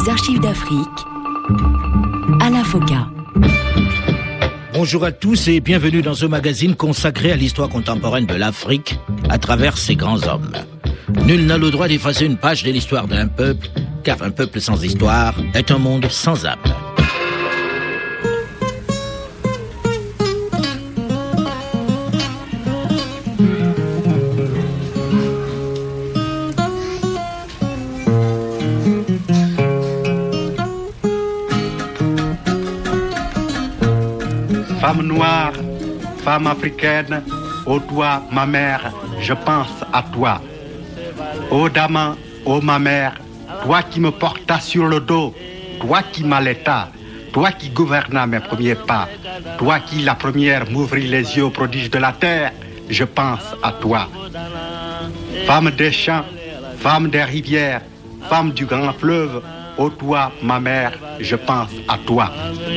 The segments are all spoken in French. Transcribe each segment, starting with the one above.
Les archives d'Afrique, Alain Foka. Bonjour à tous et bienvenue dans ce magazine consacré à l'histoire contemporaine de l'Afrique à travers ses grands hommes. Nul n'a le droit d'effacer une page de l'histoire d'un peuple, car un peuple sans histoire est un monde sans âme. Femme noire, femme africaine, ô toi, ma mère, je pense à toi. Ô Daman, ô ma mère, toi qui me portas sur le dos, toi qui m'allaitas, toi qui gouvernas mes premiers pas, toi qui la première m'ouvrit les yeux aux prodiges de la terre, je pense à toi. Femme des champs, femme des rivières, femme du grand fleuve, ô toi, ma mère, je pense à toi.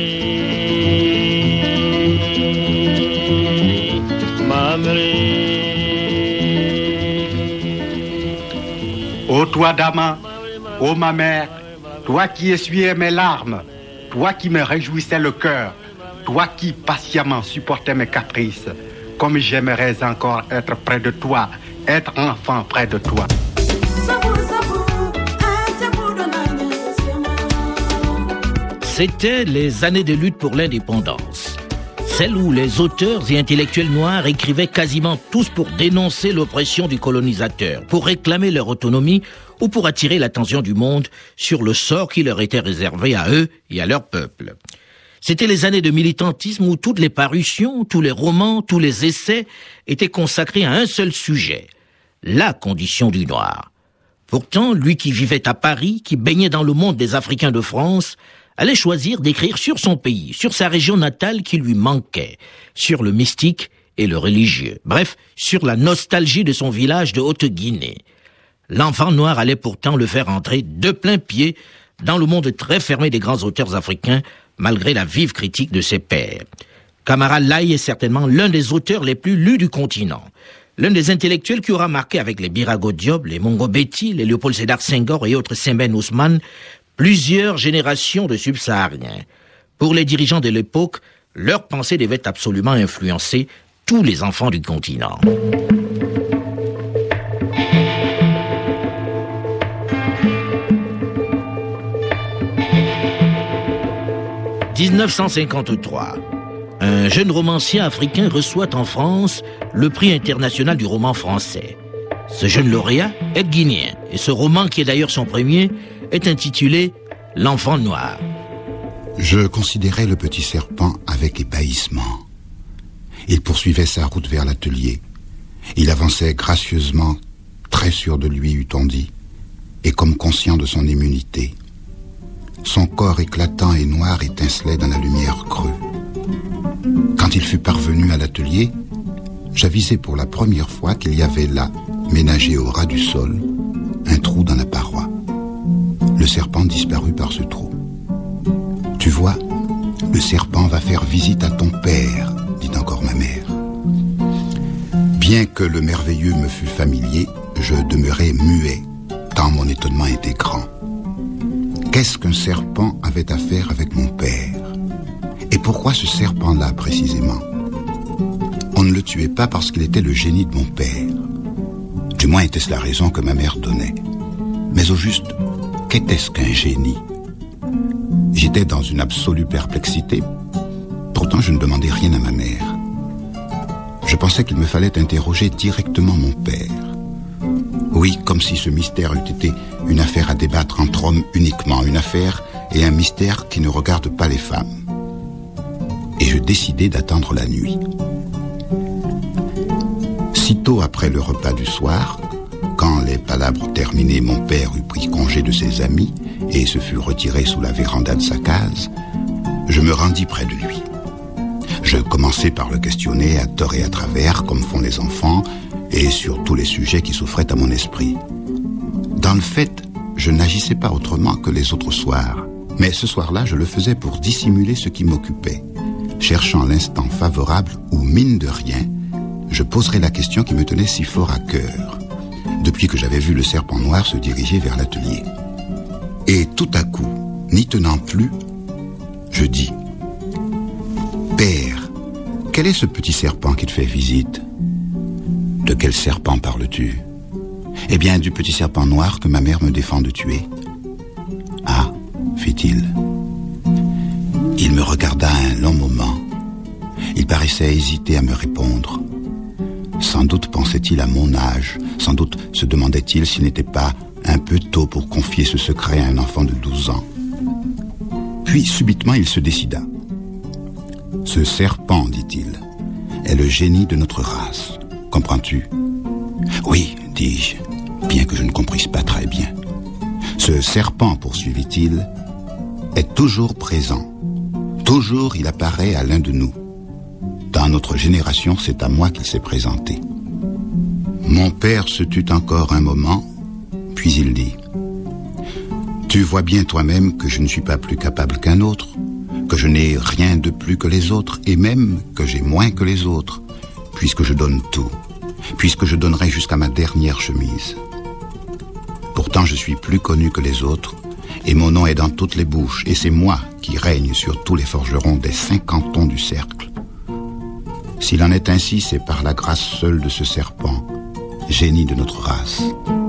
Ô toi, Daman, ô ma mère, toi qui essuyais mes larmes, toi qui me réjouissais le cœur, toi qui patiemment supportais mes caprices, comme j'aimerais encore être près de toi, être enfant près de toi. C'était les années de lutte pour l'indépendance. Celle où les auteurs et intellectuels noirs écrivaient quasiment tous pour dénoncer l'oppression du colonisateur, pour réclamer leur autonomie ou pour attirer l'attention du monde sur le sort qui leur était réservé à eux et à leur peuple. C'était les années de militantisme où toutes les parutions, tous les romans, tous les essais étaient consacrés à un seul sujet, la condition du noir. Pourtant, lui qui vivait à Paris, qui baignait dans le monde des Africains de France, allait choisir d'écrire sur son pays, sur sa région natale qui lui manquait, sur le mystique et le religieux, bref, sur la nostalgie de son village de Haute-Guinée. L'enfant noir allait pourtant le faire entrer de plein pied dans le monde très fermé des grands auteurs africains, malgré la vive critique de ses pairs. Camara Laye est certainement l'un des auteurs les plus lus du continent, l'un des intellectuels qui aura marqué avec les Birago Diop, les Mongo Betty, les Léopold Sédar Senghor et autres Sembène Ousmane, plusieurs générations de subsahariens. Pour les dirigeants de l'époque, leur pensée devait absolument influencer tous les enfants du continent. « 1953. Un jeune romancier africain reçoit en France le prix international du roman français. Ce jeune lauréat est guinéen, et ce roman, qui est d'ailleurs son premier, est intitulé « L'enfant noir ». Je considérais le petit serpent avec ébahissement. Il poursuivait sa route vers l'atelier. Il avançait gracieusement, très sûr de lui, eût-on dit, et comme conscient de son immunité. Son corps éclatant et noir étincelait dans la lumière creux. Quand il fut parvenu à l'atelier, j'avisai pour la première fois qu'il y avait là, ménagé au ras du sol, un trou dans la paroi. Le serpent disparut par ce trou. « Tu vois, le serpent va faire visite à ton père, dit encore ma mère. » Bien que le merveilleux me fût familier, je demeurai muet, tant mon étonnement était grand. Qu'est-ce qu'un serpent avait à faire avec mon père? Et pourquoi ce serpent-là, précisément? On ne le tuait pas parce qu'il était le génie de mon père. Du moins était-ce la raison que ma mère donnait. Mais au juste, qu'était-ce qu'un génie? J'étais dans une absolue perplexité. Pourtant, je ne demandais rien à ma mère. Je pensais qu'il me fallait interroger directement mon père. Oui, comme si ce mystère eût été une affaire à débattre entre hommes uniquement, une affaire et un mystère qui ne regarde pas les femmes. Et je décidai d'attendre la nuit. Sitôt après le repas du soir, quand les palabres terminées, mon père eut pris congé de ses amis et se fut retiré sous la véranda de sa case, je me rendis près de lui. Je commençai par le questionner à tort et à travers, comme font les enfants, et sur tous les sujets qui s'offraient à mon esprit. Dans le fait, je n'agissais pas autrement que les autres soirs, mais ce soir-là, je le faisais pour dissimuler ce qui m'occupait, cherchant l'instant favorable où, mine de rien, je poserais la question qui me tenait si fort à cœur, depuis que j'avais vu le serpent noir se diriger vers l'atelier. Et tout à coup, n'y tenant plus, je dis « Père, quel est ce petit serpent qui te fait visite ?»« De quel serpent parles-tu ?»« Eh bien, du petit serpent noir que ma mère me défend de tuer. »« Ah, fit-il. » Il me regarda un long moment. Il paraissait hésiter à me répondre. Sans doute pensait-il à mon âge. Sans doute se demandait-il s'il n'était pas un peu tôt pour confier ce secret à un enfant de 12 ans. Puis, subitement, il se décida. « Ce serpent, dit-il, est le génie de notre race. Comprends-tu ?»« Oui, dis-je, bien que je ne comprisse pas très bien. Ce serpent, poursuivit-il, est toujours présent. Toujours il apparaît à l'un de nous. Dans notre génération, c'est à moi qu'il s'est présenté. » Mon père se tut encore un moment, puis il dit « Tu vois bien toi-même que je ne suis pas plus capable qu'un autre, que je n'ai rien de plus que les autres, et même que j'ai moins que les autres, puisque je donne tout, puisque je donnerai jusqu'à ma dernière chemise. Pourtant, je suis plus connu que les autres, et mon nom est dans toutes les bouches, et c'est moi qui règne sur tous les forgerons des 5 cantons du cercle. S'il en est ainsi, c'est par la grâce seule de ce serpent, génie de notre race. »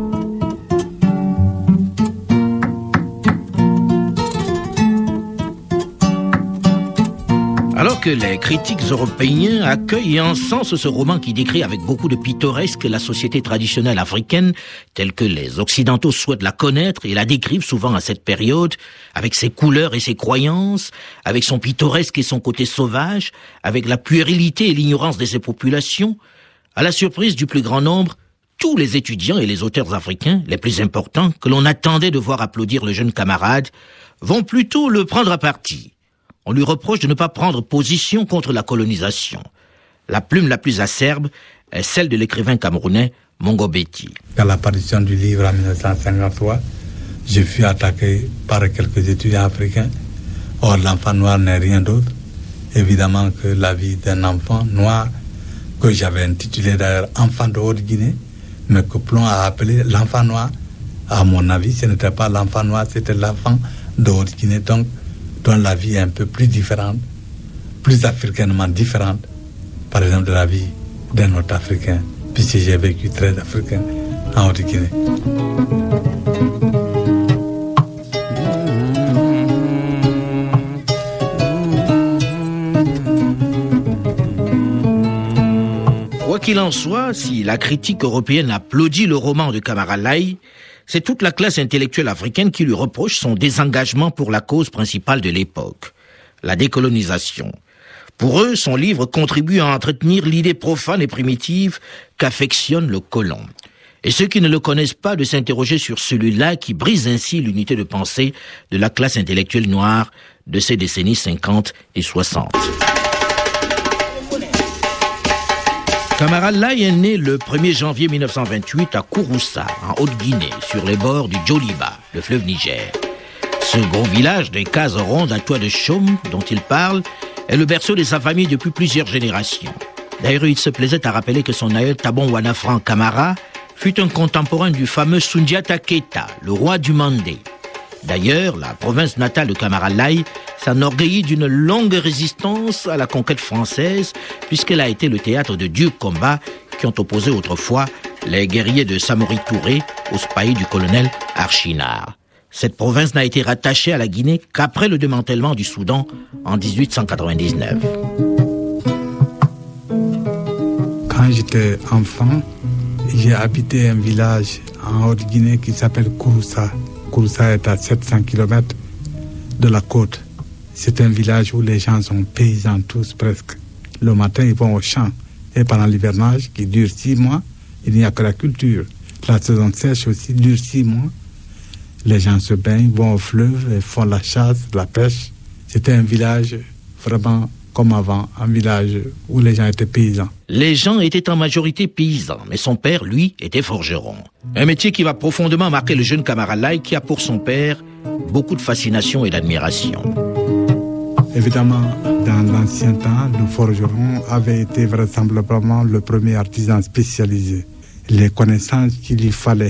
Alors que les critiques européens accueillent et encensent ce roman qui décrit avec beaucoup de pittoresque la société traditionnelle africaine, telle que les Occidentaux souhaitent la connaître et la décrivent souvent à cette période, avec ses couleurs et ses croyances, avec son pittoresque et son côté sauvage, avec la puérilité et l'ignorance de ses populations, à la surprise du plus grand nombre, tous les étudiants et les auteurs africains, les plus importants, que l'on attendait de voir applaudir le jeune camarade, vont plutôt le prendre à partie. On lui reproche de ne pas prendre position contre la colonisation. La plume la plus acerbe est celle de l'écrivain camerounais Mongo Betty. À l'apparition du livre en 1953, je fus attaqué par quelques étudiants africains. Or, l'enfant noir n'est rien d'autre, évidemment, que la vie d'un enfant noir, que j'avais intitulé d'ailleurs « Enfant de Haute-Guinée », mais que Plon a appelé l'enfant noir. À mon avis, ce n'était pas l'enfant noir, c'était l'enfant de Haute-Guinée, donc dont la vie est un peu plus différente, plus africainement différente, par exemple de la vie d'un autre Africain, puisque j'ai vécu 13 Africains en Haute-Guinée. Quoi qu'il en soit, si la critique européenne applaudit le roman de Camara Laye, c'est toute la classe intellectuelle africaine qui lui reproche son désengagement pour la cause principale de l'époque, la décolonisation. Pour eux, son livre contribue à entretenir l'idée profane et primitive qu'affectionne le colon. Et ceux qui ne le connaissent pas de s'interroger sur celui-là qui brise ainsi l'unité de pensée de la classe intellectuelle noire de ces décennies 50 et 60. Camara Laye est né le 1er janvier 1928 à Kouroussa, en Haute-Guinée, sur les bords du Djoliba, le fleuve Niger. Ce gros village des cases rondes à toit de chaume dont il parle est le berceau de sa famille depuis plusieurs générations. D'ailleurs, il se plaisait à rappeler que son aïeul Tabon Wanafran Camara fut un contemporain du fameux Soundiata Keita, le roi du Mandé. D'ailleurs, la province natale de Camara Laye s'enorgueillit d'une longue résistance à la conquête française, puisqu'elle a été le théâtre de durs combats qui ont opposé autrefois les guerriers de Samori Touré au spahis du colonel Archinard. Cette province n'a été rattachée à la Guinée qu'après le démantèlement du Soudan en 1899. Quand j'étais enfant, j'ai habité un village en Haute-Guinée qui s'appelle Kouroussa. Kouroussa est à 700 km de la côte. C'est un village où les gens sont paysans tous presque. Le matin, ils vont au champ. Et pendant l'hivernage, qui dure 6 mois, il n'y a que la culture. La saison sèche aussi dure 6 mois. Les gens se baignent, vont au fleuve et font la chasse, la pêche. C'était un village vraiment comme avant, un village où les gens étaient paysans. Les gens étaient en majorité paysans, mais son père, lui, était forgeron. Un métier qui va profondément marquer le jeune Camara Laye qui a pour son père beaucoup de fascination et d'admiration. Évidemment, dans l'ancien temps, le forgeron avait été vraisemblablement le premier artisan spécialisé. Les connaissances qu'il lui fallait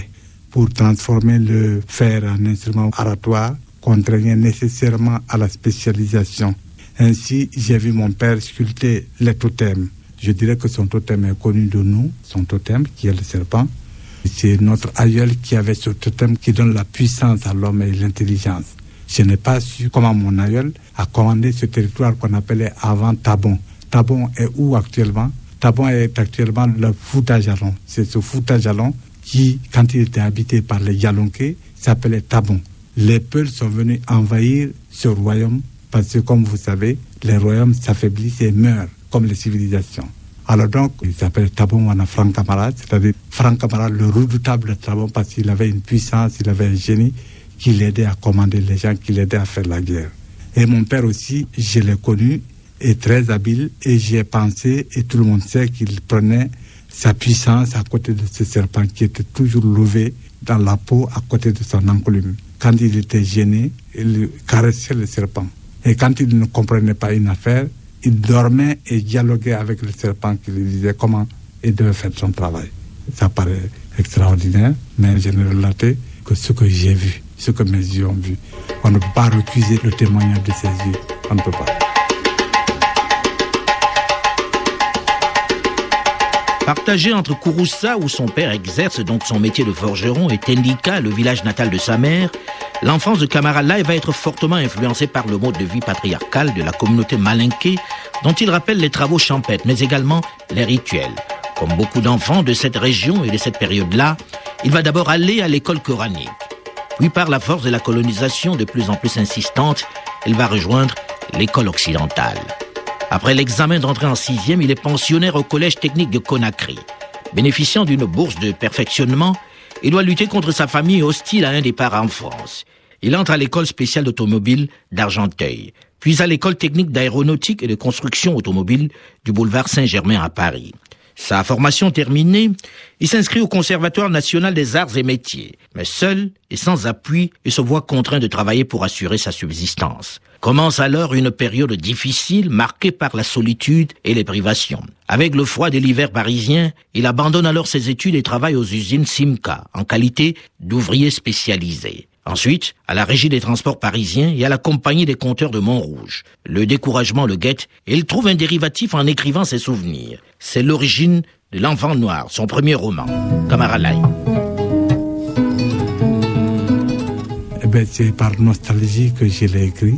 pour transformer le fer en instrument oratoire contraignait nécessairement à la spécialisation. Ainsi, j'ai vu mon père sculpter les totems. Je dirais que son totem est connu de nous, son totem qui est le serpent. C'est notre aïeul qui avait ce totem qui donne la puissance à l'homme et l'intelligence. Je n'ai pas su comment mon aïeul a commandé ce territoire qu'on appelait avant Tabon. Tabon est où actuellement? Tabon est actuellement le Fouta Djallon. C'est ce Fouta Djallon qui, quand il était habité par les Yalonké, s'appelait Tabon. Les Peuls sont venus envahir ce royaume parce que, comme vous savez, les royaumes s'affaiblissent et meurent, comme les civilisations. Alors donc, il s'appelle Tabon Wana Francamara, c'est-à-dire Francamara, le redoutable Tabon, parce qu'il avait une puissance, il avait un génie qui l'aidait à commander les gens, qui l'aidait à faire la guerre. Et mon père aussi, je l'ai connu, est très habile, et j'ai pensé, et tout le monde sait qu'il prenait sa puissance à côté de ce serpent qui était toujours levé dans la peau à côté de son enclume. Quand il était gêné, il caressait le serpent. Et quand il ne comprenait pas une affaire, il dormait et dialoguait avec le serpent qui lui disait comment il devait faire son travail. Ça paraît extraordinaire, mais je ne relatais que ce que j'ai vu, ce que mes yeux ont vu. On ne peut pas recuser le témoignage de ses yeux. On ne peut pas. Partagé entre Kouroussa, où son père exerce donc son métier de forgeron, et Tendika, le village natal de sa mère, l'enfance de Camara Laye va être fortement influencée par le mode de vie patriarcal de la communauté malinké, dont il rappelle les travaux champêtres, mais également les rituels. Comme beaucoup d'enfants de cette région et de cette période-là, il va d'abord aller à l'école coranique. Puis par la force de la colonisation de plus en plus insistante, il va rejoindre l'école occidentale. Après l'examen d'entrée en 6e, il est pensionnaire au collège technique de Conakry. Bénéficiant d'une bourse de perfectionnement, il doit lutter contre sa famille hostile à un départ en France. Il entre à l'école spéciale d'automobile d'Argenteuil, puis à l'école technique d'aéronautique et de construction automobile du boulevard Saint-Germain à Paris. Sa formation terminée, il s'inscrit au Conservatoire national des arts et métiers, mais seul et sans appui, il se voit contraint de travailler pour assurer sa subsistance. Commence alors une période difficile marquée par la solitude et les privations. Avec le froid de l'hiver parisien, il abandonne alors ses études et travaille aux usines Simca en qualité d'ouvrier spécialisé. Ensuite, à la régie des transports parisiens et à la compagnie des compteurs de Montrouge. Le découragement le guette et il trouve un dérivatif en écrivant ses souvenirs. C'est l'origine de L'Enfant Noir, son premier roman, Camara Laye. C'est par nostalgie que je l'ai écrit.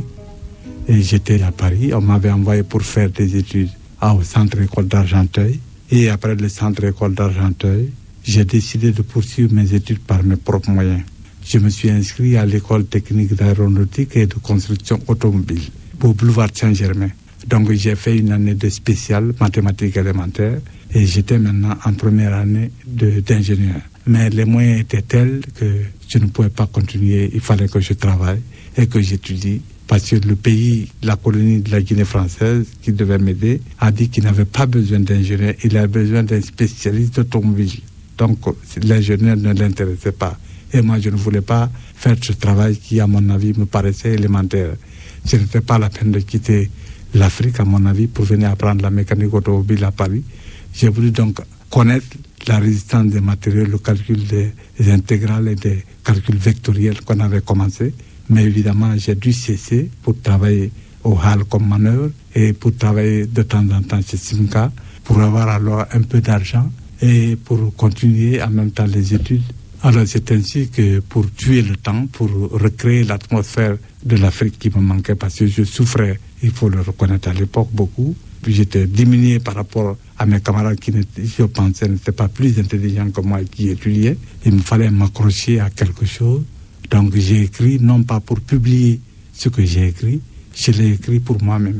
Et j'étais à Paris, on m'avait envoyé pour faire des études au centre école d'Argenteuil. Et après le centre école d'Argenteuil, j'ai décidé de poursuivre mes études par mes propres moyens. Je me suis inscrit à l'école technique d'aéronautique et de construction automobile, au boulevard Saint-Germain. Donc j'ai fait une année de spéciale mathématiques élémentaires et j'étais maintenant en première année d'ingénieur. Mais les moyens étaient tels que je ne pouvais pas continuer, il fallait que je travaille et que j'étudie. Parce que le pays, la colonie de la Guinée française, qui devait m'aider, a dit qu'il n'avait pas besoin d'ingénieur, il avait besoin d'un spécialiste d'automobile. Donc l'ingénieur ne l'intéressait pas. Et moi, je ne voulais pas faire ce travail qui, à mon avis, me paraissait élémentaire. Ce n'était pas la peine de quitter l'Afrique, à mon avis, pour venir apprendre la mécanique automobile à Paris. J'ai voulu donc connaître la résistance des matériaux, le calcul des intégrales et des calculs vectoriels qu'on avait commencé. Mais évidemment, j'ai dû cesser pour travailler au HAL comme manœuvre et pour travailler de temps en temps chez Simca, pour avoir alors un peu d'argent et pour continuer en même temps les études. Alors c'est ainsi que pour tuer le temps, pour recréer l'atmosphère de l'Afrique qui me manquait, parce que je souffrais, il faut le reconnaître à l'époque beaucoup, puis j'étais diminué par rapport à mes camarades qui, je pensais, n'étaient pas plus intelligents que moi et qui étudiaient. Il me fallait m'accrocher à quelque chose. Donc j'ai écrit, non pas pour publier ce que j'ai écrit, je l'ai écrit pour moi-même.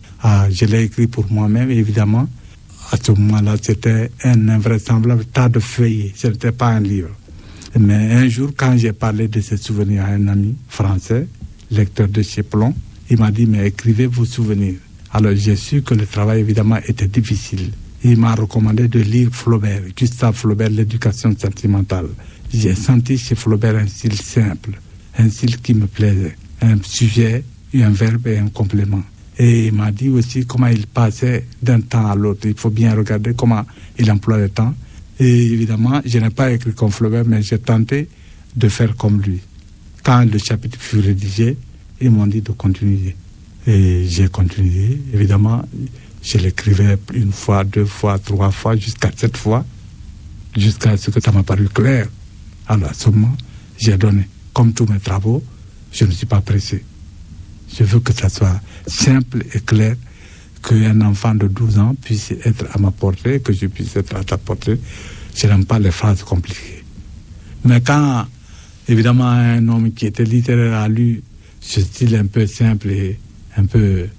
Je l'ai écrit pour moi-même, évidemment. À ce moment-là, c'était un invraisemblable tas de feuillets, ce n'était pas un livre. Mais un jour, quand j'ai parlé de ces souvenirs à un ami français, lecteur de chez Plon, il m'a dit, mais écrivez vos souvenirs. Alors j'ai su que le travail, évidemment, était difficile. Il m'a recommandé de lire Flaubert, Gustave Flaubert, l'éducation sentimentale. J'ai senti chez Flaubert un style simple, un style qui me plaisait, un sujet, un verbe et un complément. Et il m'a dit aussi comment il passait d'un temps à l'autre. Il faut bien regarder comment il emploie le temps. Et évidemment, je n'ai pas écrit comme Flaubert, mais j'ai tenté de faire comme lui. Quand le chapitre fut rédigé, ils m'ont dit de continuer. Et j'ai continué. Évidemment, je l'écrivais une fois, 2 fois, 3 fois, jusqu'à 7 fois, jusqu'à ce que ça m'a paru clair. Alors, à ce moment, j'ai donné. Comme tous mes travaux, je ne suis pas pressé. Je veux que ça soit simple et clair, qu'un enfant de 12 ans puisse être à ma portée, que je puisse être à ta portée. Je n'aime pas les phrases compliquées. Mais quand, évidemment, un homme qui était littéraire a lu ce style un peu simple et un peu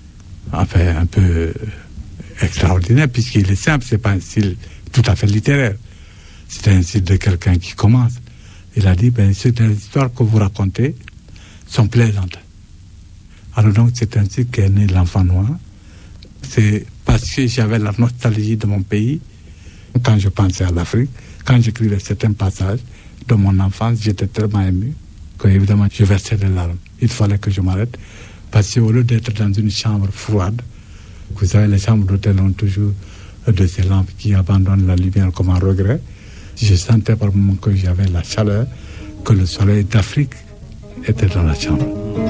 extraordinaire, puisqu'il est simple, c'est pas un style tout à fait littéraire. C'est un style de quelqu'un qui commence. Il a dit, c'est des histoires que vous racontez sont plaisantes. Alors donc, c'est ainsi qu'est né L'Enfant Noir. C'est parce que j'avais la nostalgie de mon pays. Quand je pensais à l'Afrique, quand j'écrivais certains passages de mon enfance, j'étais tellement ému que, évidemment, je versais des larmes. Il fallait que je m'arrête. Parce qu'au lieu d'être dans une chambre froide, vous savez, les chambres d'hôtel ont toujours de ces lampes qui abandonnent la lumière comme un regret. Je sentais par moments que j'avais la chaleur, que le soleil d'Afrique était dans la chambre.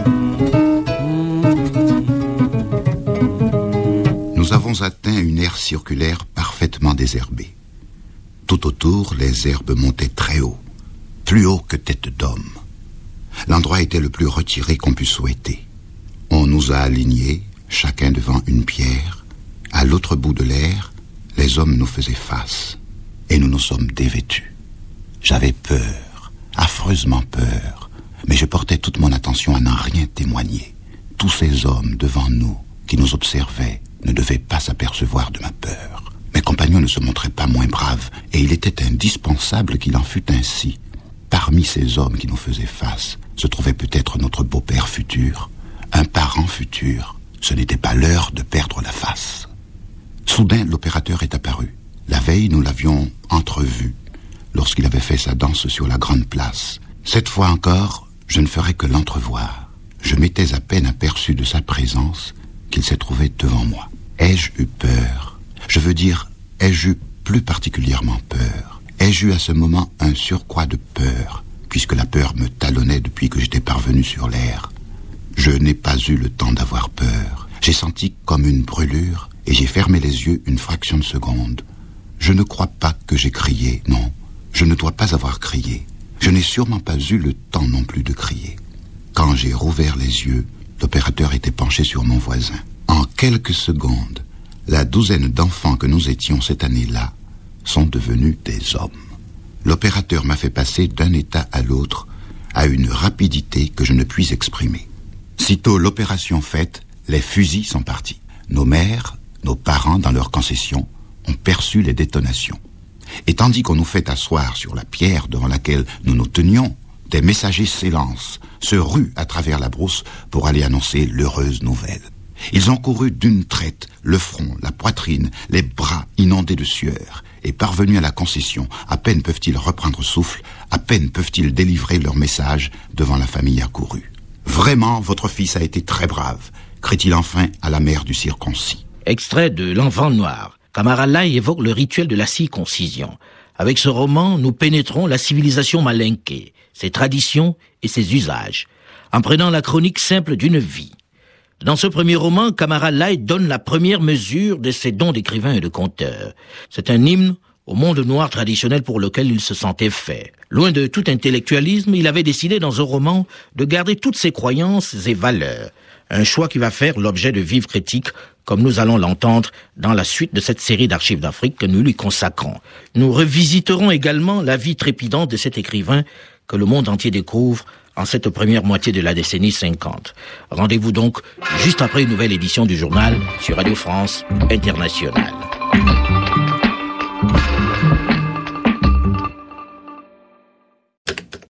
Nous avons atteint une aire circulaire parfaitement désherbée. Tout autour, les herbes montaient très haut, plus haut que tête d'homme. L'endroit était le plus retiré qu'on pût souhaiter. On nous a alignés, chacun devant une pierre. À l'autre bout de l'air, les hommes nous faisaient face. Et nous nous sommes dévêtus. J'avais peur, affreusement peur, mais je portais toute mon attention à n'en rien témoigner. Tous ces hommes devant nous, qui nous observaient, ne devaient pas s'apercevoir de ma peur. Mes compagnons ne se montraient pas moins braves, et il était indispensable qu'il en fût ainsi. Parmi ces hommes qui nous faisaient face, se trouvait peut-être notre beau-père futur, un parent futur. Ce n'était pas l'heure de perdre la face. Soudain, l'opérateur est apparu. La veille, nous l'avions entrevu lorsqu'il avait fait sa danse sur la grande place. Cette fois encore, je ne ferais que l'entrevoir. Je m'étais à peine aperçu de sa présence qu'il s'est trouvé devant moi. Ai-je eu peur? Je veux dire, ai-je eu plus particulièrement peur? Ai-je eu à ce moment un surcroît de peur, puisque la peur me talonnait depuis que j'étais parvenu sur l'air? Je n'ai pas eu le temps d'avoir peur. J'ai senti comme une brûlure et j'ai fermé les yeux une fraction de seconde. Je ne crois pas que j'ai crié, non. Je ne dois pas avoir crié. Je n'ai sûrement pas eu le temps non plus de crier. Quand j'ai rouvert les yeux, l'opérateur était penché sur mon voisin. En quelques secondes, la douzaine d'enfants que nous étions cette année-là sont devenus des hommes. L'opérateur m'a fait passer d'un état à l'autre à une rapidité que je ne puis exprimer. Sitôt l'opération faite, les fusils sont partis. Nos mères, nos parents, dans leur concession, ont perçu les détonations. Et tandis qu'on nous fait asseoir sur la pierre devant laquelle nous nous tenions, des messagers s'élancent, se ruent à travers la brousse pour aller annoncer l'heureuse nouvelle. Ils ont couru d'une traite, le front, la poitrine, les bras inondés de sueur, et parvenus à la concession, à peine peuvent-ils reprendre souffle, à peine peuvent-ils délivrer leur message devant la famille accourue. « Vraiment, votre fils a été très brave », crie-t-il enfin à la mère du circoncis. Extrait de L'Enfant Noir. Kamara Lai évoque le rituel de la circoncision. Avec ce roman, nous pénétrons la civilisation malinké, ses traditions et ses usages, en prenant la chronique simple d'une vie. Dans ce premier roman, Kamara Lai donne la première mesure de ses dons d'écrivain et de conteur. C'est un hymne au monde noir traditionnel pour lequel il se sentait fait. Loin de tout intellectualisme, il avait décidé dans un roman de garder toutes ses croyances et valeurs. Un choix qui va faire l'objet de vives critiques, comme nous allons l'entendre dans la suite de cette série d'archives d'Afrique que nous lui consacrons. Nous revisiterons également la vie trépidante de cet écrivain que le monde entier découvre en cette première moitié de la décennie 50. Rendez-vous donc juste après une nouvelle édition du journal sur Radio France Internationale.